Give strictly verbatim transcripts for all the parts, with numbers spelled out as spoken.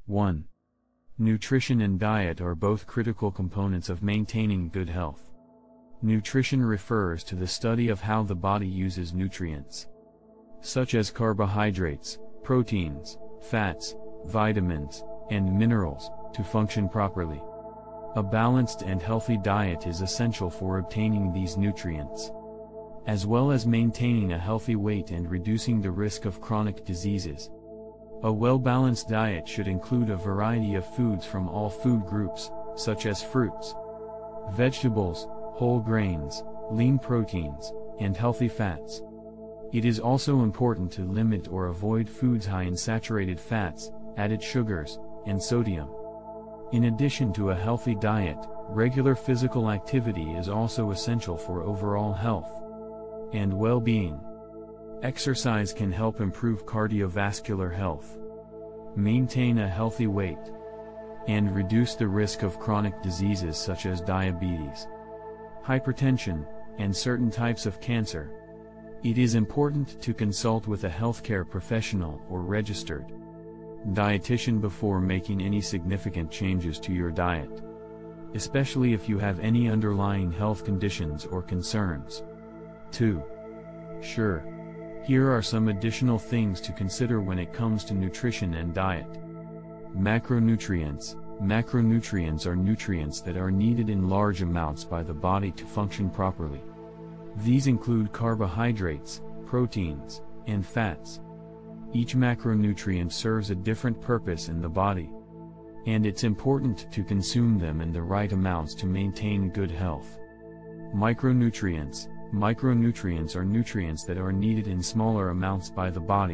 one. Nutrition and diet are both critical components of maintaining good health. Nutrition refers to the study of how the body uses nutrients, such as carbohydrates, proteins, fats, vitamins, and minerals, to function properly. A balanced and healthy diet is essential for obtaining these nutrients, as well as maintaining a healthy weight and reducing the risk of chronic diseases. A well-balanced diet should include a variety of foods from all food groups, such as fruits, vegetables, whole grains, lean proteins, and healthy fats. It is also important to limit or avoid foods high in saturated fats, added sugars, and sodium. In addition to a healthy diet, regular physical activity is also essential for overall health and well-being. Exercise can help improve cardiovascular health, maintain a healthy weight, and reduce the risk of chronic diseases such as diabetes, hypertension, and certain types of cancer. It is important to consult with a healthcare professional or registered dietitian before making any significant changes to your diet, especially if you have any underlying health conditions or concerns. two. Sure. Here are some additional things to consider when it comes to nutrition and diet. Macronutrients. Macronutrients are nutrients that are needed in large amounts by the body to function properly. These include carbohydrates, proteins, and fats. Each macronutrient serves a different purpose in the body, and it's important to consume them in the right amounts to maintain good health. Micronutrients. Micronutrients are nutrients that are needed in smaller amounts by the body,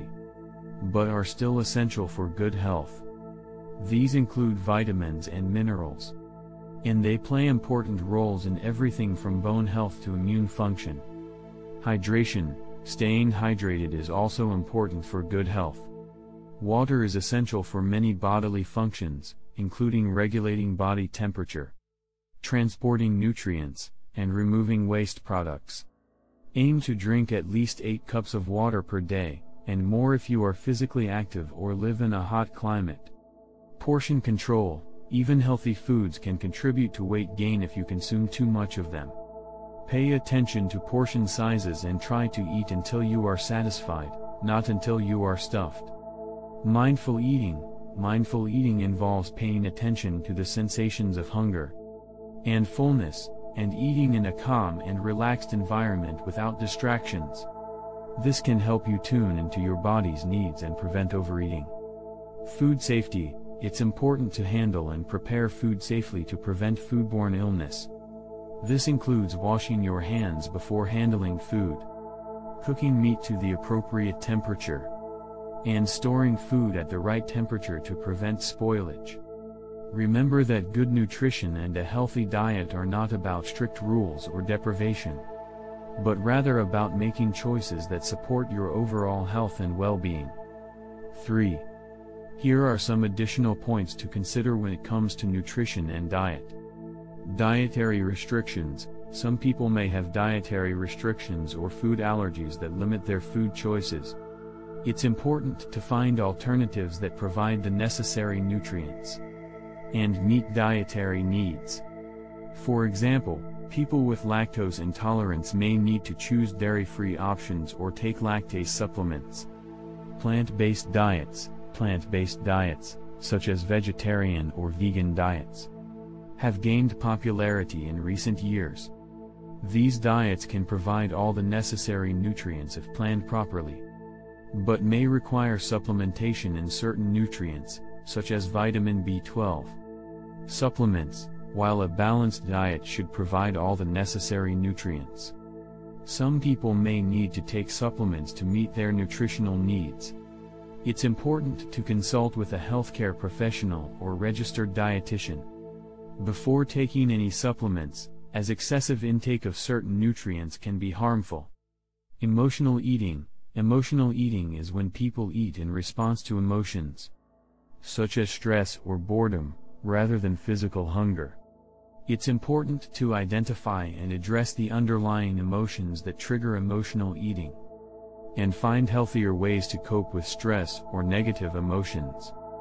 but are still essential for good health. These include vitamins and minerals, and they play important roles in everything from bone health to immune function. Hydration. Staying hydrated is also important for good health. Water is essential for many bodily functions, including regulating body temperature, transporting nutrients, and removing waste products. Aim to drink at least eight cups of water per day, and more if you are physically active or live in a hot climate. Portion control. Even healthy foods can contribute to weight gain if you consume too much of them. Pay attention to portion sizes and try to eat until you are satisfied, not until you are stuffed. Mindful eating. Mindful eating involves paying attention to the sensations of hunger and fullness, and eating in a calm and relaxed environment without distractions. This can help you tune into your body's needs and prevent overeating. Food safety. It's important to handle and prepare food safely to prevent foodborne illness. This includes washing your hands before handling food, cooking meat to the appropriate temperature, and storing food at the right temperature to prevent spoilage. Remember that good nutrition and a healthy diet are not about strict rules or deprivation, but rather about making choices that support your overall health and well-being. three. Here are some additional points to consider when it comes to nutrition and diet. Dietary restrictions. Some people may have dietary restrictions or food allergies that limit their food choices. It's important to find alternatives that provide the necessary nutrients and meet dietary needs. For example, people with lactose intolerance may need to choose dairy-free options or take lactase supplements. Plant-based diets. Plant-based diets, such as vegetarian or vegan diets, have gained popularity in recent years. These diets can provide all the necessary nutrients if planned properly, but may require supplementation in certain nutrients, such as vitamin B twelve. Supplements. While a balanced diet should provide all the necessary nutrients, some people may need to take supplements to meet their nutritional needs. It's important to consult with a healthcare professional or registered dietitian before taking any supplements, as excessive intake of certain nutrients can be harmful. Emotional eating. Emotional eating is when people eat in response to emotions, such as stress or boredom, rather than physical hunger. It's important to identify and address the underlying emotions that trigger emotional eating, and find healthier ways to cope with stress or negative emotions.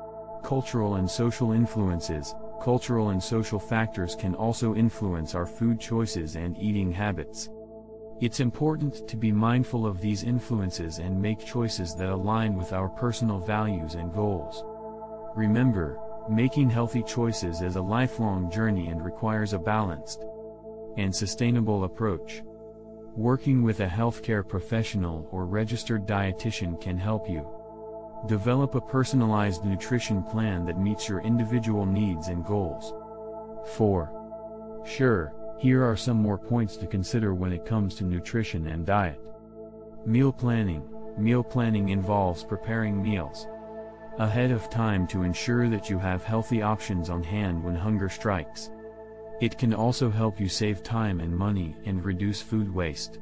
Cultural and social influences. Cultural and social factors can also influence our food choices and eating habits. It's important to be mindful of these influences and make choices that align with our personal values and goals. Remember, making healthy choices is a lifelong journey and requires a balanced and sustainable approach. Working with a healthcare professional or registered dietitian can help you develop a personalized nutrition plan that meets your individual needs and goals. four. Sure, here are some more points to consider when it comes to nutrition and diet. Meal planning. Meal planning involves preparing meals ahead of time to ensure that you have healthy options on hand when hunger strikes. It can also help you save time and money and reduce food waste.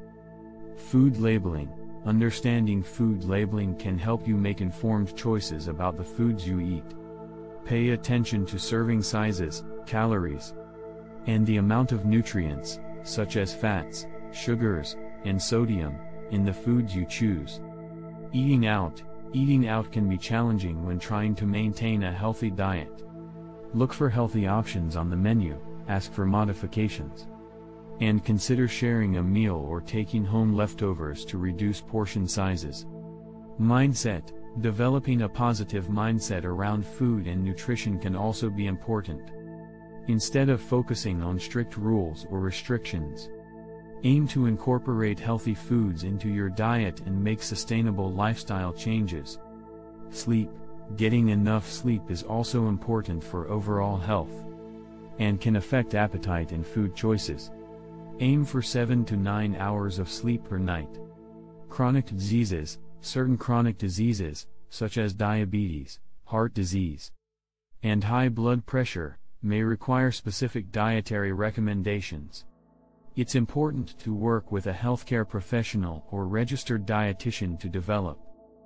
Food labeling. Understanding food labeling can help you make informed choices about the foods you eat. Pay attention to serving sizes, calories, and the amount of nutrients, such as fats, sugars, and sodium, in the foods you choose. Eating out. Eating out can be challenging when trying to maintain a healthy diet. Look for healthy options on the menu, ask for modifications, and consider sharing a meal or taking home leftovers to reduce portion sizes. Mindset. Developing a positive mindset around food and nutrition can also be important. Instead of focusing on strict rules or restrictions, aim to incorporate healthy foods into your diet and make sustainable lifestyle changes. Sleep. Getting enough sleep is also important for overall health and can affect appetite and food choices. Aim for seven to nine hours of sleep per night. Chronic diseases. Certain chronic diseases, such as diabetes, heart disease, and high blood pressure, may require specific dietary recommendations. It's important to work with a healthcare professional or registered dietitian to develop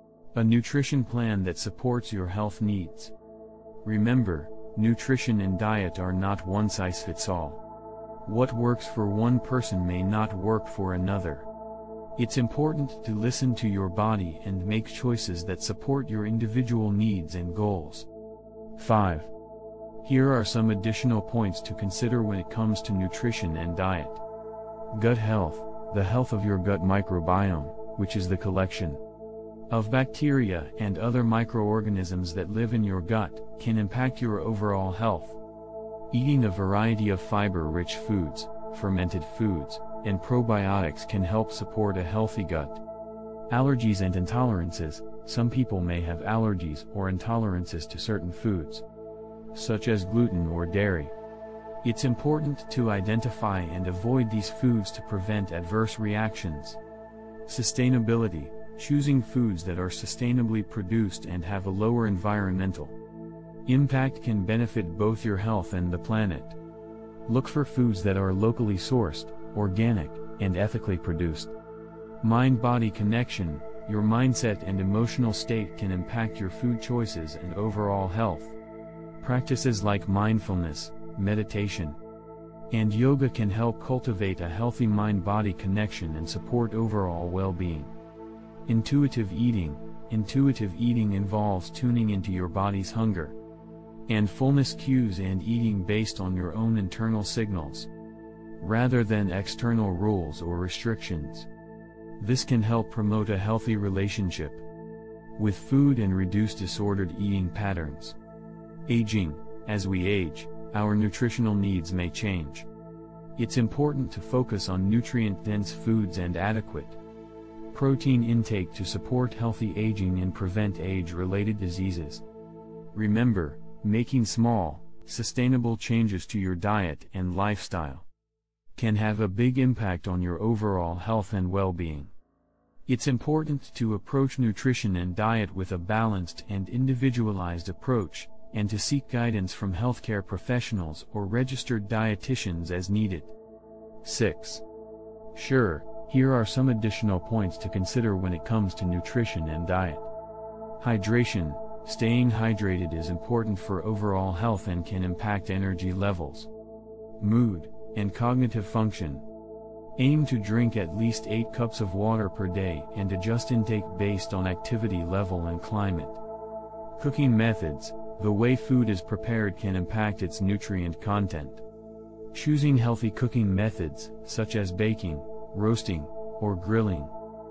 a nutrition plan that supports your health needs. Remember, nutrition and diet are not one size fits all. What works for one person may not work for another. It's important to listen to your body and make choices that support your individual needs and goals. five. Here are some additional points to consider when it comes to nutrition and diet. Gut health. The health of your gut microbiome, which is the collection of bacteria and other microorganisms that live in your gut, can impact your overall health. Eating a variety of fiber-rich foods, fermented foods, and probiotics can help support a healthy gut. Allergies and intolerances. Some people may have allergies or intolerances to certain foods, such as gluten or dairy. It's important to identify and avoid these foods to prevent adverse reactions. Sustainability. Choosing foods that are sustainably produced and have a lower environmental impact can benefit both your health and the planet. Look for foods that are locally sourced, organic, and ethically produced. Mind-body connection. Your mindset and emotional state can impact your food choices and overall health. Practices like mindfulness, meditation, and yoga can help cultivate a healthy mind-body connection and support overall well-being. Intuitive eating. Intuitive eating involves tuning into your body's hunger and fullness cues and eating based on your own internal signals, rather than external rules or restrictions. This can help promote a healthy relationship with food and reduce disordered eating patterns. Aging. As we age, our nutritional needs may change. It's important to focus on nutrient-dense foods and adequate protein intake to support healthy aging and prevent age-related diseases. Remember, making small, sustainable changes to your diet and lifestyle can have a big impact on your overall health and well-being. It's important to approach nutrition and diet with a balanced and individualized approach, and to seek guidance from healthcare professionals or registered dietitians as needed. six. Sure, here are some additional points to consider when it comes to nutrition and diet. Hydration. Staying hydrated is important for overall health and can impact energy levels, mood, and cognitive function. Aim to drink at least eight cups of water per day and adjust intake based on activity level and climate. Cooking methods. The way food is prepared can impact its nutrient content. Choosing healthy cooking methods, such as baking, roasting, or grilling,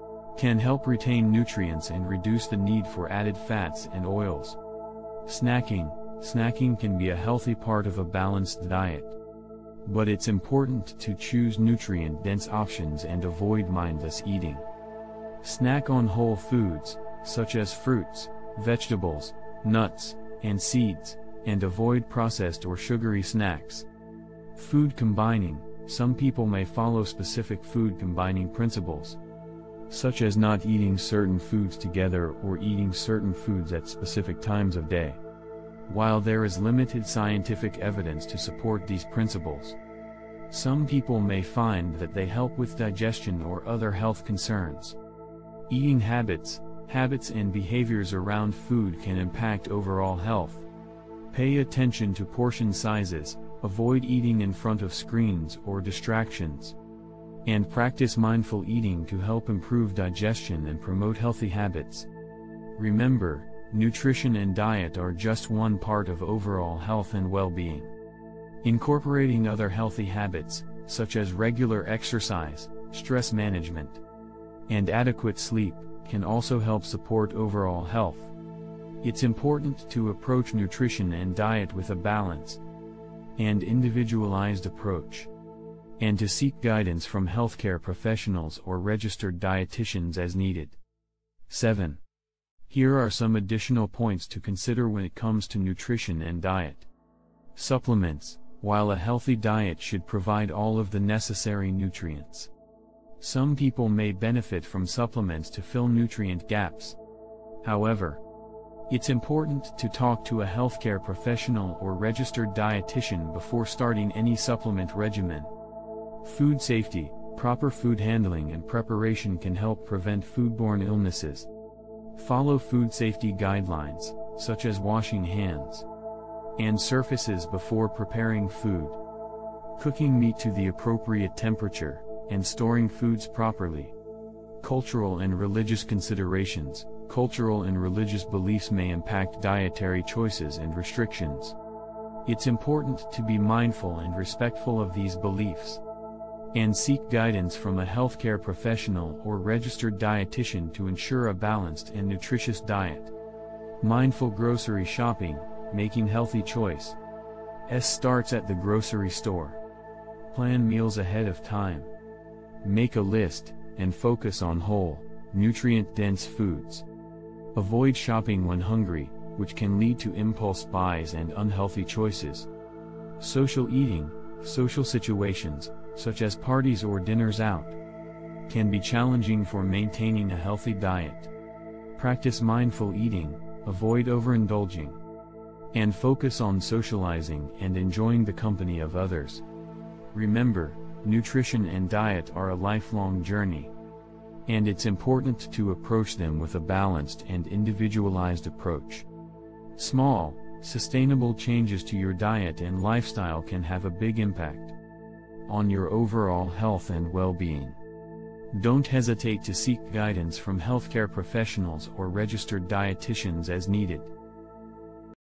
can help retain nutrients and reduce the need for added fats and oils. Snacking. Snacking can be a healthy part of a balanced diet. But it's important to choose nutrient-dense options and avoid mindless eating. Snack on whole foods, such as fruits, vegetables, nuts, and seeds, and avoid processed or sugary snacks. Food combining. Some people may follow specific food combining principles, such as not eating certain foods together or eating certain foods at specific times of day. While there is limited scientific evidence to support these principles, some people may find that they help with digestion or other health concerns. Eating habits. Habits and behaviors around food can impact overall health. Pay attention to portion sizes, avoid eating in front of screens or distractions, and practice mindful eating to help improve digestion and promote healthy habits. Remember, nutrition and diet are just one part of overall health and well-being. Incorporating other healthy habits, such as regular exercise, stress management, and adequate sleep, can also help support overall health. It's important to approach nutrition and diet with a balanced and individualized approach, and to seek guidance from healthcare professionals or registered dietitians as needed. seven. Here are some additional points to consider when it comes to nutrition and diet. Supplements. While a healthy diet should provide all of the necessary nutrients, some people may benefit from supplements to fill nutrient gaps. However, it's important to talk to a healthcare professional or registered dietitian before starting any supplement regimen. Food safety. Proper food handling and preparation can help prevent foodborne illnesses. Follow food safety guidelines, such as washing hands and surfaces before preparing food, cooking meat to the appropriate temperature, and storing foods properly. Cultural and religious considerations. Cultural and religious beliefs may impact dietary choices and restrictions. It's important to be mindful and respectful of these beliefs, and seek guidance from a healthcare professional or registered dietitian to ensure a balanced and nutritious diet. Mindful grocery shopping. Making healthy choices starts at the grocery store. Plan meals ahead of time. Make a list, and focus on whole, nutrient-dense foods. Avoid shopping when hungry, which can lead to impulse buys and unhealthy choices. Social eating. Social situations, such as parties or dinners out, can be challenging for maintaining a healthy diet. Practice mindful eating, avoid overindulging, and focus on socializing and enjoying the company of others. Remember, nutrition and diet are a lifelong journey, and it's important to approach them with a balanced and individualized approach. Small, sustainable changes to your diet and lifestyle can have a big impact on your overall health and well-being. Don't hesitate to seek guidance from healthcare professionals or registered dietitians as needed.